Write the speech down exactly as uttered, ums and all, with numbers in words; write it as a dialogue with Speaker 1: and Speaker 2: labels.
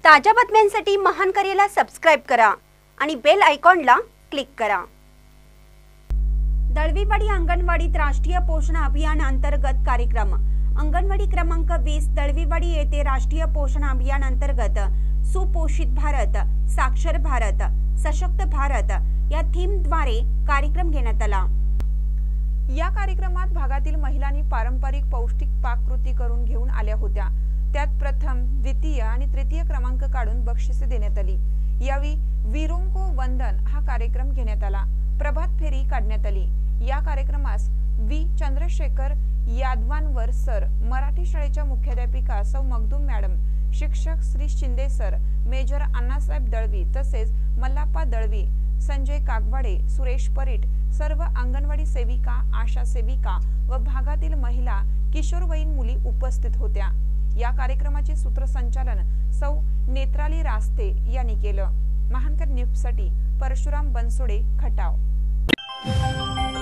Speaker 1: ताज्या बातम्यांसाठी महान करेला सबस्क्राइब करा आणि बेल आयकॉनला क्लिक करा। दळवीवाडी अंगणवाडीत राष्ट्रीय पोषण अभियान अंतर्गत कार्यक्रम। अंगणवाडी क्रमांक वीस दळवीवाडी येथे राष्ट्रीय पोषण अभियान अंतर्गत सुपोषित भारत, साक्षर भारत, सशक्त भारत या थीम द्वारे कार्यक्रम घेण्यात आला।
Speaker 2: या कार्यक्रमात भागातील महिलांनी पारंपरिक पौष्टिक पाककृती करून घेऊन आल्या होत्या। त्यात प्रथम, द्वितीय आणि तृतीय क्रमांक काढून बक्षिसे देण्यात आली। यावेळी वीरों वंदन हा कार्यक्रम घेण्यात आला। प्रभात फेरी काढण्यात आली। या कार्यक्रमास वी चंद्रशेखर यादवांवर सर, मराठी शाळेच्या मुख्याध्यापिका सौ मगदूम मॅडम, शिक्षक श्री शिंदे सर, मेजर अण्णासाहेब दळवी तसेच मल्लाप्पा दळवी, संजय कागवाडे, सुरेश परीट, सर्व अंगणवाडी सेविका, आशा सेविका व भागातील महिला, किशोरवयीन मुली उपस्थित होत्या। या कार्यक्रमाचे सूत्रसंचालन सौ नेत्राली रास्ते यांनी केलं। महानकर न्यूजसाठी परशुराम बनसोडे, खटाव।